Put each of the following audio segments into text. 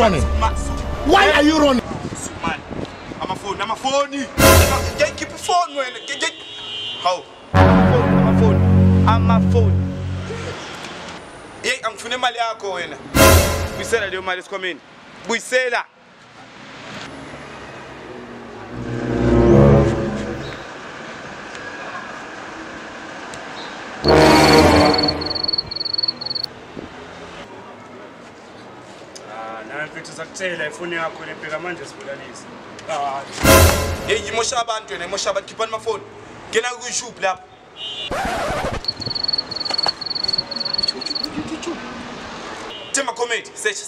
running? Why are you running? Man, I'm a phone. Keep your phone, man. How? I'm a phone. I'm from Maliako. We said that you might come in. We say that. Zakutela ifoni yakho lepeka manje sibulalisa. Hey, imosha abantu wena, imosha abantu khipha ama phone. Ngena ku YouTube lapha. Tema comment, search.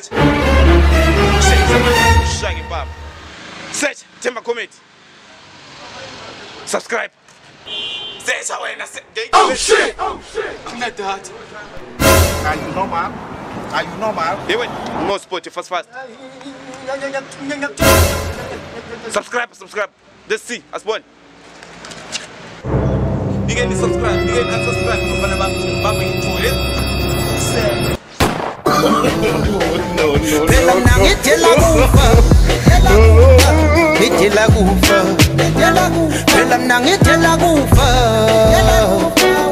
Shaggy pap. Search, tema comment. Subscribe. Search wena. Oh shit. I'm not that. Are you normal? Are you normal? Hey, wait. More sport, fast. Subscribe. Let's see, as one. You get subscribe. No.